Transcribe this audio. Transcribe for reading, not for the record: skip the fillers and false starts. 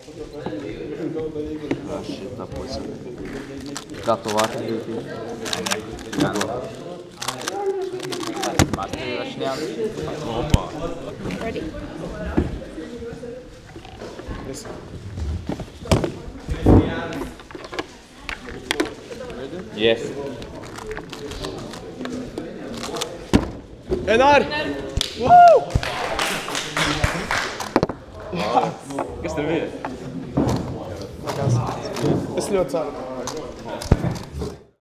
Šitą pusę. Готоваты люди. Мастер įrašinėjant. Opa. Ready? Yes. Enar! Woo! Kas tev ir? Es ļoti ceru.